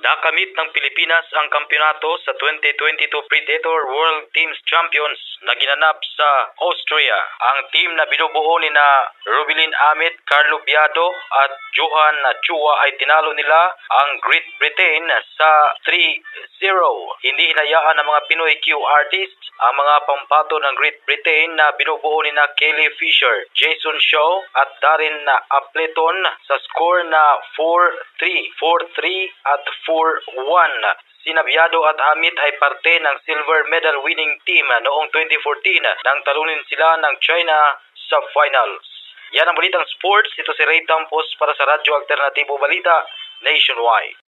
Nakamit ng Pilipinas ang kampeonato sa 2022 Predator World Teams Champions na ginanap sa Austria. Ang team na binubuo ni na Rubilin Amit, Carlo Biado at Johan Chua ay tinalo nila ang Great Britain sa 3-0. Hindi hinayaan ng mga Pinoy Q artists ang mga pampato ng Great Britain na binubuo ni na Kelly Fisher, Jason Shaw at Darren Appleton sa score na 4-3, 4-3 at 4-1. Sina Biado at Amit ay parte ng silver medal winning team noong 2014 nang talunin sila ng China sa finals. Yan ang balitang sports. Ito si Ray Tampos para sa Radyo Alternatibo Balita Nationwide.